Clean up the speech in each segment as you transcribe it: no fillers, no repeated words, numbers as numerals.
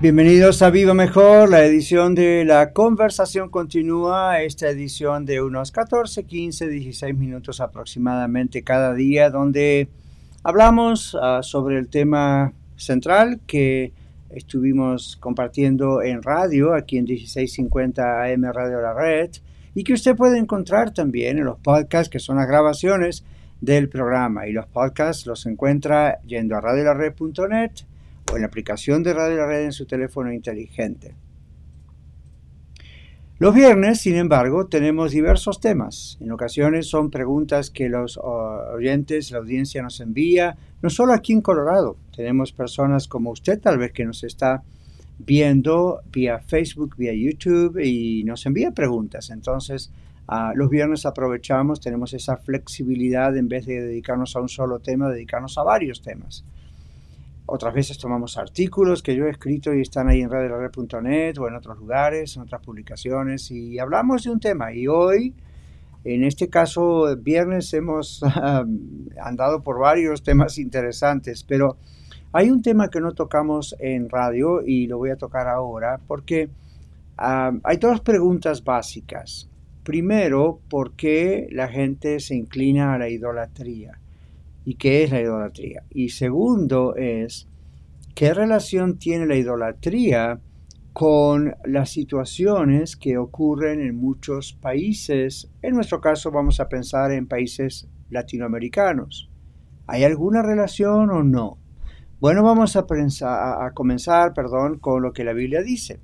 Bienvenidos a Viva Mejor, la edición de La Conversación Continúa, esta edición de unos 14, 15, 16 minutos aproximadamente cada día, donde hablamos sobre el tema central que estuvimos compartiendo en radio, aquí en 1650 AM Radio La Red, y que usted puede encontrar también en los podcasts, que son las grabaciones del programa. Y los podcasts los encuentra yendo a radiolared.net o en la aplicación de Radio La Red en su teléfono inteligente. Los viernes, sin embargo, tenemos diversos temas. En ocasiones son preguntas que los oyentes, la audiencia nos envía, no solo aquí en Colorado. Tenemos personas como usted, tal vez, que nos está viendo vía Facebook, vía YouTube, y nos envía preguntas. Entonces, los viernes aprovechamos, tenemos esa flexibilidad, en vez de dedicarnos a un solo tema, dedicarnos a varios temas. Otras veces tomamos artículos que yo he escrito y están ahí en radiolared.net o en otros lugares, en otras publicaciones, y hablamos de un tema. Y hoy, en este caso, viernes, hemos andado por varios temas interesantes, pero hay un tema que no tocamos en radio y lo voy a tocar ahora porque hay dos preguntas básicas. Primero, ¿por qué la gente se inclina a la idolatría? ¿Y qué es la idolatría? Y segundo es, ¿qué relación tiene la idolatría con las situaciones que ocurren en muchos países? En nuestro caso vamos a pensar en países latinoamericanos. ¿Hay alguna relación o no? Bueno, vamos a comenzar con lo que la Biblia dice.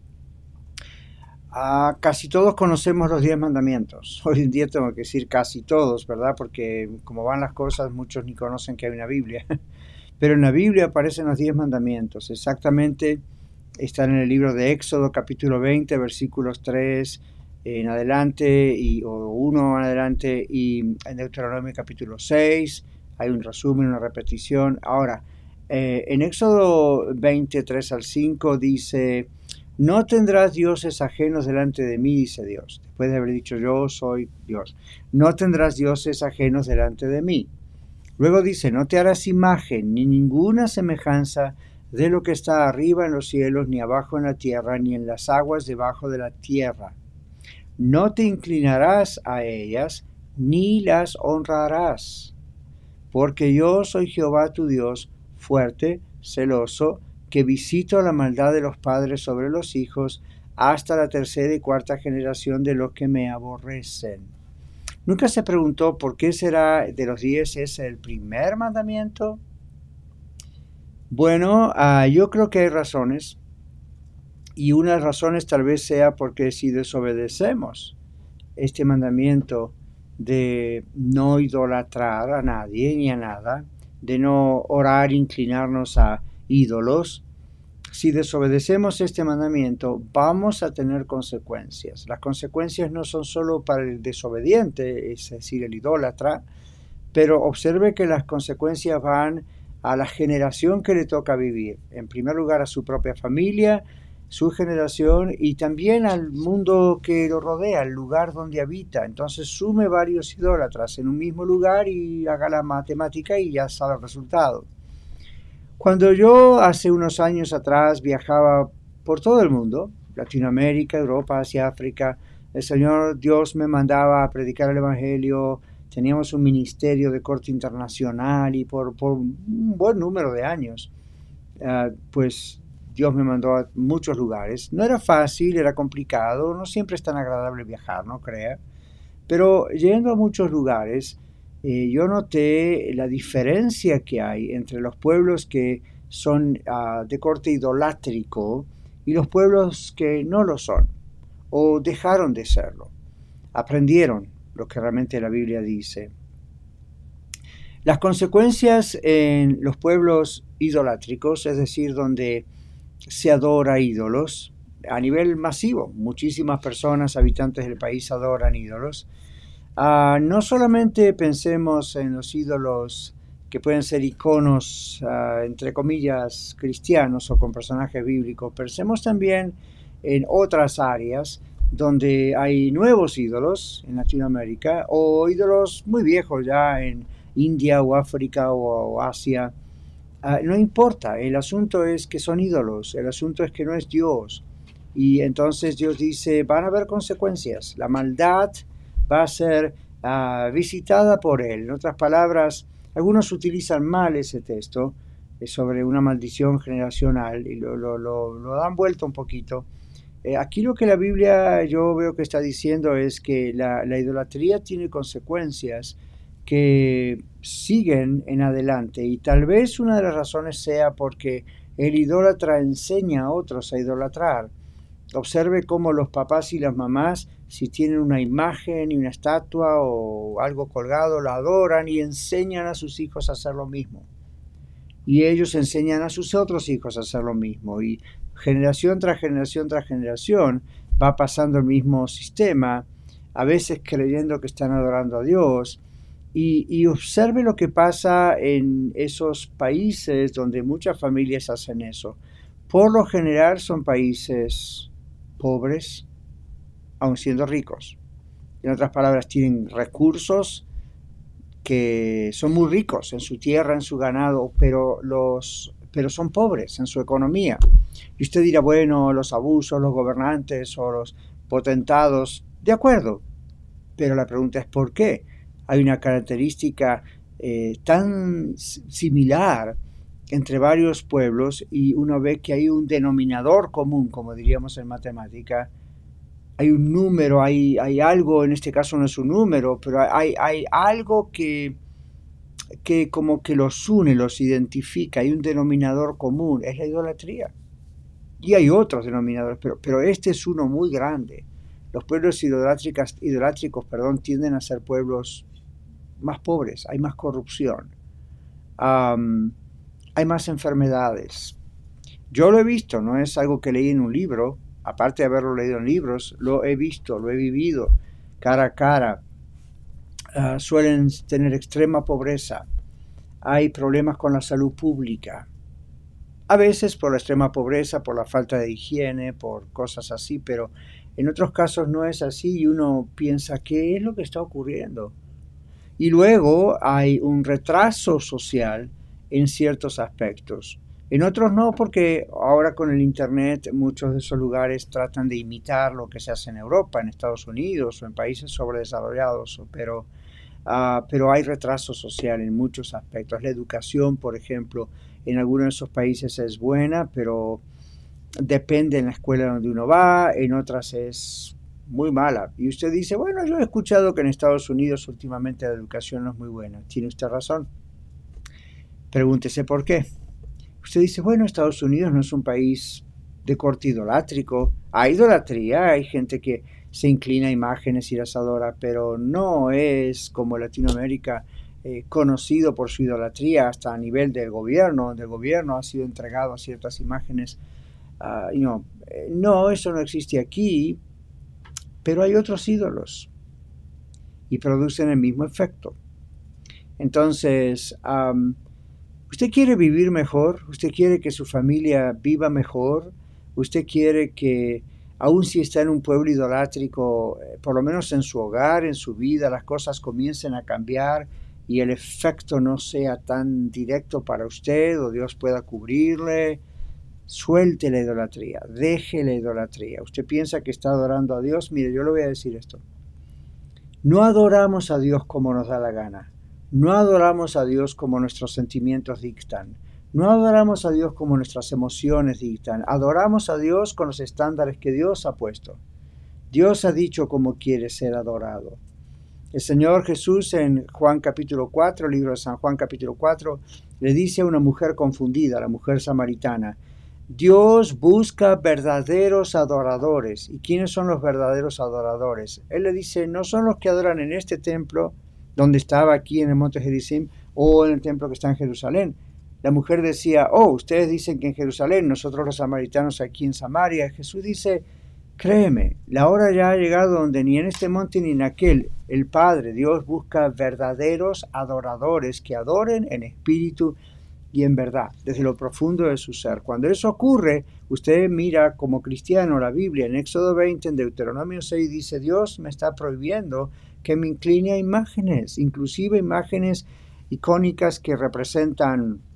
Casi todos conocemos los 10 mandamientos. Hoy en día tengo que decir casi todos, ¿verdad? Porque como van las cosas, muchos ni conocen que hay una Biblia. Pero en la Biblia aparecen los 10 mandamientos. Exactamente están en el libro de Éxodo, capítulo 20, versículos 3 en adelante, o 1 en adelante, y en Deuteronomio, capítulo 6. Hay un resumen, una repetición. Ahora, en Éxodo 20, 3 al 5 dice: no tendrás dioses ajenos delante de mí, dice Dios. Después de haber dicho yo soy Dios. No tendrás dioses ajenos delante de mí. Luego dice: no te harás imagen ni ninguna semejanza de lo que está arriba en los cielos, ni abajo en la tierra, ni en las aguas debajo de la tierra. No te inclinarás a ellas, ni las honrarás. Porque yo soy Jehová tu Dios, fuerte, celoso, que visito la maldad de los padres sobre los hijos, hasta la tercera y cuarta generación de los que me aborrecen. ¿Nunca se preguntó por qué será de los 10 ese el primer mandamiento? Bueno, yo creo que hay razones, y una de las razones tal vez sea porque si desobedecemos este mandamiento de no idolatrar a nadie ni a nada, de no orar, inclinarnos a ídolos, si desobedecemos este mandamiento, vamos a tener consecuencias. Las consecuencias no son solo para el desobediente, es decir, el idólatra, pero observe que las consecuencias van a la generación que le toca vivir. En primer lugar, a su propia familia, su generación, y también al mundo que lo rodea, al lugar donde habita. Entonces sume varios idólatras en un mismo lugar y haga la matemática y ya sabe el resultado. Cuando yo hace unos años atrás viajaba por todo el mundo, Latinoamérica, Europa, Asia, África, el Señor Dios me mandaba a predicar el Evangelio. Teníamos un ministerio de corte internacional y por un buen número de años, pues Dios me mandó a muchos lugares. No era fácil, era complicado, no siempre es tan agradable viajar, no crea. Pero yendo a muchos lugares, yo noté la diferencia que hay entre los pueblos que son de corte idolátrico y los pueblos que no lo son o dejaron de serlo. Aprendieron lo que realmente la Biblia dice. Las consecuencias en los pueblos idolátricos, es decir, donde se adora ídolos, a nivel masivo, muchísimas personas, habitantes del país, adoran ídolos. No solamente pensemos en los ídolos que pueden ser iconos, entre comillas, cristianos o con personajes bíblicos, pensemos también en otras áreas donde hay nuevos ídolos en Latinoamérica o ídolos muy viejos ya en India o África o Asia. No importa, el asunto es que son ídolos, el asunto es que no es Dios. Y entonces Dios dice, van a haber consecuencias, la maldad va a ser visitada por Él. En otras palabras, algunos utilizan mal ese texto sobre una maldición generacional y lo dan vuelta un poquito. Aquí lo que la Biblia yo veo que está diciendo es que la idolatría tiene consecuencias que siguen en adelante y tal vez una de las razones sea porque el idólatra enseña a otros a idolatrar. Observe cómo los papás y las mamás, si tienen una imagen y una estatua o algo colgado, la adoran y enseñan a sus hijos a hacer lo mismo. Y ellos enseñan a sus otros hijos a hacer lo mismo. Y generación tras generación tras generación va pasando el mismo sistema, a veces creyendo que están adorando a Dios. Y observe lo que pasa en esos países donde muchas familias hacen eso. Por lo general son países pobres, aun siendo ricos. En otras palabras, tienen recursos que son muy ricos en su tierra, en su ganado, pero son pobres en su economía. Y usted dirá, bueno, los abusos, los gobernantes o los potentados, de acuerdo, pero la pregunta es ¿por qué? Hay una característica tan similar entre varios pueblos y uno ve que hay un denominador común, como diríamos en matemática. Hay un número, hay algo, en este caso no es un número, pero hay algo que como que los une, los identifica, hay un denominador común, es la idolatría. Y hay otros denominadores, pero este es uno muy grande. Los pueblos idolátricos, tienden a ser pueblos más pobres, hay más corrupción, hay más enfermedades. Yo lo he visto, no es algo que leí en un libro, aparte de haberlo leído en libros, lo he visto, lo he vivido cara a cara. Suelen tener extrema pobreza, hay problemas con la salud pública, a veces por la extrema pobreza, por la falta de higiene, por cosas así, pero en otros casos no es así y uno piensa, ¿qué es lo que está ocurriendo? Y luego hay un retraso social en ciertos aspectos. En otros no, porque ahora con el Internet muchos de esos lugares tratan de imitar lo que se hace en Europa, en Estados Unidos o en países sobredesarrollados, pero hay retraso social en muchos aspectos. La educación, por ejemplo, en algunos de esos países es buena, pero depende en la escuela donde uno va, en otras es muy mala. Y usted dice, bueno, yo he escuchado que en Estados Unidos últimamente la educación no es muy buena. Tiene usted razón. Pregúntese por qué. Usted dice, bueno, Estados Unidos no es un país de corte idolátrico. Hay idolatría, hay gente que se inclina a imágenes y las adora, pero no es como Latinoamérica conocido por su idolatría hasta a nivel del gobierno, donde el gobierno ha sido entregado a ciertas imágenes. No, eso no existe aquí, pero hay otros ídolos y producen el mismo efecto. Entonces, ¿usted quiere vivir mejor? ¿Usted quiere que su familia viva mejor? ¿Usted quiere que, aun si está en un pueblo idolátrico, por lo menos en su hogar, en su vida, las cosas comiencen a cambiar y el efecto no sea tan directo para usted o Dios pueda cubrirle? Suelte la idolatría, deje la idolatría. Usted piensa que está adorando a Dios. Mire, yo le voy a decir esto. No adoramos a Dios como nos da la gana. No adoramos a Dios como nuestros sentimientos dictan. No adoramos a Dios como nuestras emociones dictan. Adoramos a Dios con los estándares que Dios ha puesto. Dios ha dicho cómo quiere ser adorado. El Señor Jesús en Juan capítulo 4, libro de San Juan capítulo 4, le dice a una mujer confundida, la mujer samaritana, Dios busca verdaderos adoradores. ¿Y quiénes son los verdaderos adoradores? Él le dice, no son los que adoran en este templo, donde estaba aquí en el monte Gerizim, o en el templo que está en Jerusalén. La mujer decía, ustedes dicen que en Jerusalén, nosotros los samaritanos aquí en Samaria. Jesús dice, créeme, la hora ya ha llegado donde ni en este monte ni en aquel, el Padre, Dios busca verdaderos adoradores que adoren en espíritu y en verdad, desde lo profundo de su ser. Cuando eso ocurre, usted mira como cristiano la Biblia. En Éxodo 20, en Deuteronomio 6, dice, Dios me está prohibiendo que me incline a imágenes, inclusive imágenes icónicas que representan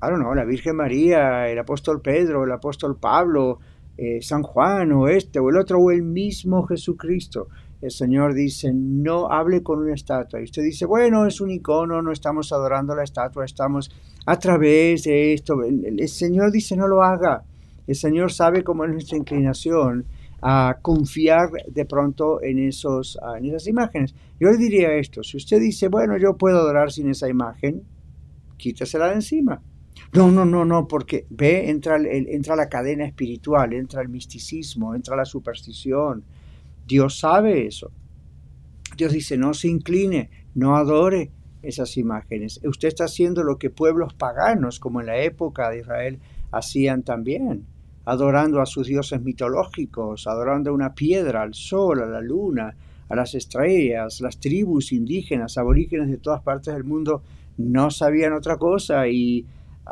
I don't know, la Virgen María, el apóstol Pedro, el apóstol Pablo, San Juan o este o el otro o el mismo Jesucristo. El Señor dice, no hable con una estatua. Y usted dice, bueno, es un icono, no estamos adorando la estatua, estamos a través de esto. El Señor dice, no lo haga. El Señor sabe cómo es nuestra inclinación a confiar de pronto en esas imágenes. Yo le diría esto, si usted dice, bueno, yo puedo adorar sin esa imagen, quítasela de encima. No, porque entra la cadena espiritual, entra el misticismo, entra la superstición. Dios sabe eso. Dios dice, no se incline, no adore esas imágenes. Usted está haciendo lo que pueblos paganos, como en la época de Israel, hacían también, adorando a sus dioses mitológicos, adorando a una piedra, al sol, a la luna, a las estrellas. Las tribus indígenas, aborígenes de todas partes del mundo no sabían otra cosa y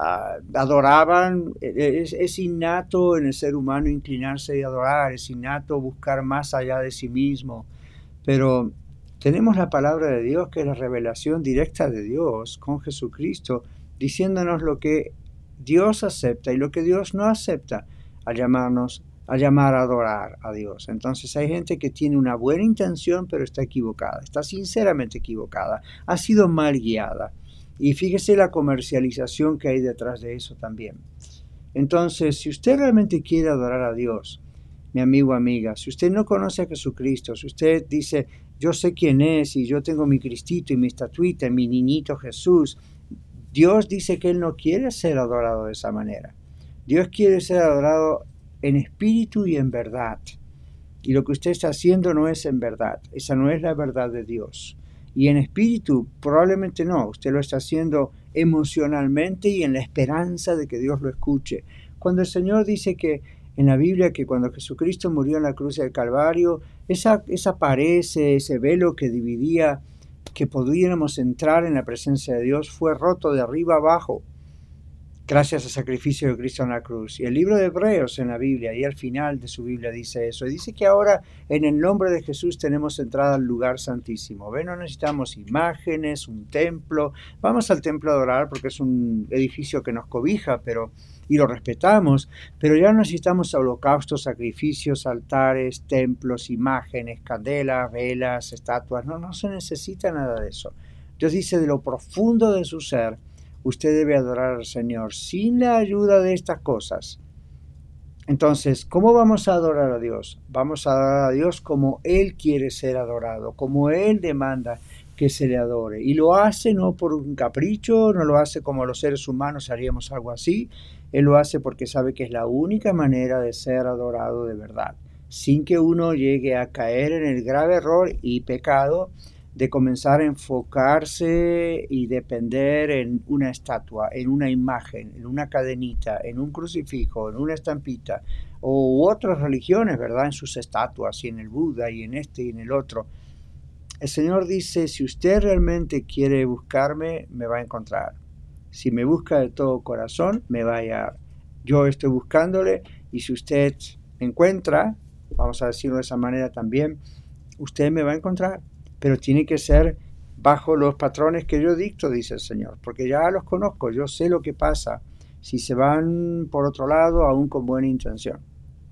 adoraban. Es innato en el ser humano inclinarse y adorar, es innato buscar más allá de sí mismo, pero tenemos la palabra de Dios, que es la revelación directa de Dios con Jesucristo, diciéndonos lo que Dios acepta y lo que Dios no acepta al llamar a adorar a Dios. Entonces hay gente que tiene una buena intención pero está equivocada, está sinceramente equivocada, ha sido mal guiada. Y fíjese la comercialización que hay detrás de eso también. Entonces, si usted realmente quiere adorar a Dios, mi amigo, amiga, si usted no conoce a Jesucristo, si usted dice, yo sé quién es y yo tengo mi Cristito y mi estatuita y mi niñito Jesús, Dios dice que Él no quiere ser adorado de esa manera. Dios quiere ser adorado en espíritu y en verdad. Y lo que usted está haciendo no es en verdad. Esa no es la verdad de Dios. Y en espíritu probablemente no. Usted lo está haciendo emocionalmente y en la esperanza de que Dios lo escuche. Cuando el Señor dice que en la Biblia que cuando Jesucristo murió en la cruz del Calvario, esa pared, ese velo que dividía, que pudiéramos entrar en la presencia de Dios, fue roto de arriba abajo, gracias al sacrificio de Cristo en la cruz. Y el libro de Hebreos en la Biblia, y al final de su Biblia dice eso. Y dice que ahora en el nombre de Jesús tenemos entrada al lugar santísimo. No necesitamos imágenes, un templo. Vamos al templo a adorar porque es un edificio que nos cobija, y lo respetamos, pero ya no necesitamos holocaustos, sacrificios, altares, templos, imágenes, candelas, velas, estatuas. No se necesita nada de eso. Dios dice, de lo profundo de su ser, usted debe adorar al Señor sin la ayuda de estas cosas. Entonces, ¿cómo vamos a adorar a Dios? Vamos a adorar a Dios como Él quiere ser adorado, como Él demanda que se le adore. Y lo hace no por un capricho, no lo hace como los seres humanos haríamos algo así. Él lo hace porque sabe que es la única manera de ser adorado de verdad, sin que uno llegue a caer en el grave error y pecado de comenzar a enfocarse y depender en una estatua, en una imagen, en una cadenita, en un crucifijo, en una estampita, u otras religiones, ¿verdad? En sus estatuas, y en el Buda, y en este y en el otro. El Señor dice, si usted realmente quiere buscarme, me va a encontrar. Si me busca de todo corazón, me va a hallar. Yo estoy buscándole, y si usted me encuentra, vamos a decirlo de esa manera también, usted me va a encontrar. Pero tiene que ser bajo los patrones que yo dicto, dice el Señor, porque ya los conozco, yo sé lo que pasa si se van por otro lado, aún con buena intención.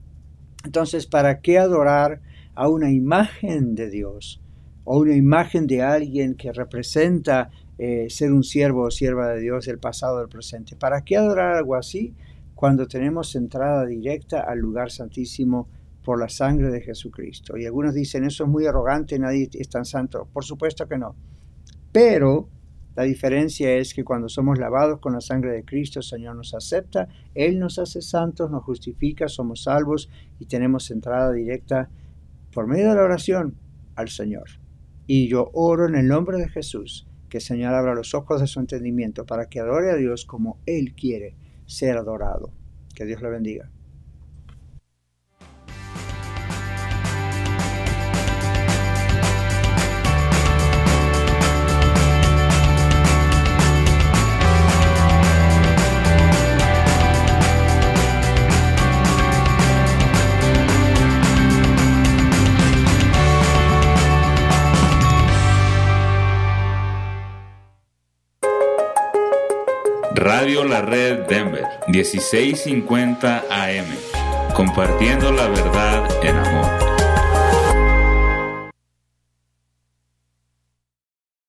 Entonces, ¿para qué adorar a una imagen de Dios o una imagen de alguien que representa ser un siervo o sierva de Dios del pasado o del presente? ¿Para qué adorar algo así cuando tenemos entrada directa al lugar santísimo por la sangre de Jesucristo? Y algunos dicen, eso es muy arrogante, nadie es tan santo. Por supuesto que no. Pero la diferencia es que cuando somos lavados con la sangre de Cristo, el Señor nos acepta, Él nos hace santos, nos justifica, somos salvos y tenemos entrada directa por medio de la oración al Señor. Y yo oro en el nombre de Jesús, que el Señor abra los ojos de su entendimiento para que adore a Dios como Él quiere ser adorado. Que Dios le bendiga. Radio Radio La Red Denver, 1650 AM, compartiendo la verdad en amor.